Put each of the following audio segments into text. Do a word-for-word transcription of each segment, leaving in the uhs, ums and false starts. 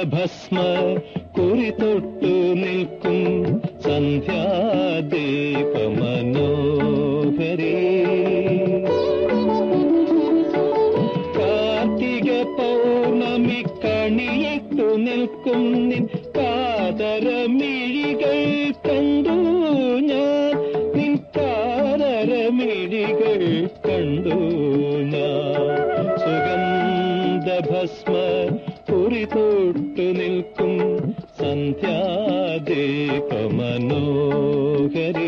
ഭസ്മ കുറി തൊട്ടു നിൽക്കും സന്ധ്യാദീപമനോഹരേ കാർത്തിക പൗർണമി കണിയിട്ടു നിൽക്കും നിൻ കാതരമിഴികൾ കണ്ടു ഞാൻ നിൻ കാതരമിഴികൾ കണ്ടു ഞാൻ സുഗന്ധഭസ്മ കുറി തൊട്ടു നിൽക്കും സന്ധ്യാദീപമനോഹരേ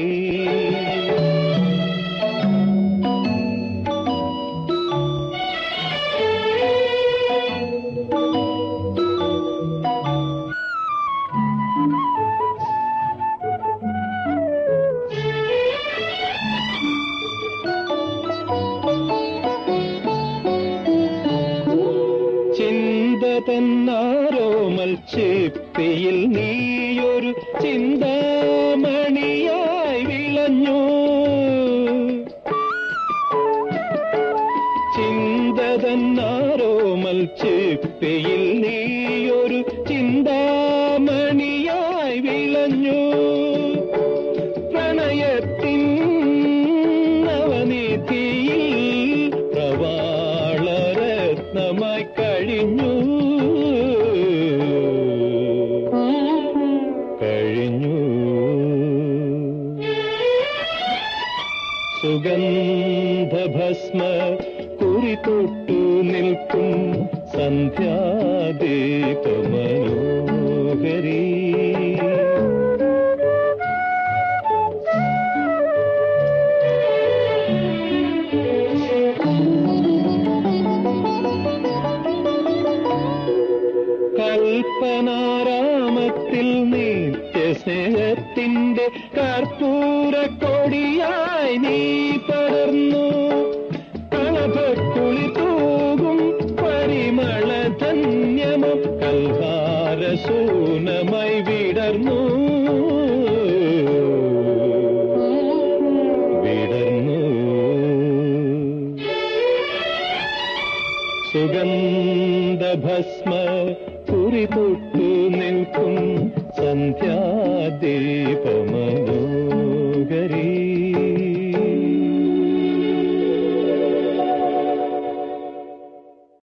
ചിന്തതന്നാരോമൽ ചിപ്പിയിൽ നീയൊരു ചിന്താമണിയായി വിളഞ്ഞു ചിന്തതന്നാരോമൽ ചിപ്പിയിൽ നീയൊരു ചിന്താമണിയായി വിളഞ്ഞു പ്രണയത്തിൻ നവനിധിയിൽ പ്രവാളരത്നമായി കഴിഞ്ഞു കഴിഞ്ഞു സുഗന്ധഭസ്മ കുറി തൊട്ടു നിൽക്കും സന്ധ്യാദീപമനോഹരേ കൽപ്പനാരാമത്തിൽ നിത്യസ്നേഹത്തിന്റെ കർപ്പൂര കൊടിയായി നീ പടർന്നു കളഭക്കുളി തൂകും പരിമള ധന്യമോ കൽഹാരശൂനമായി വിടർന്നു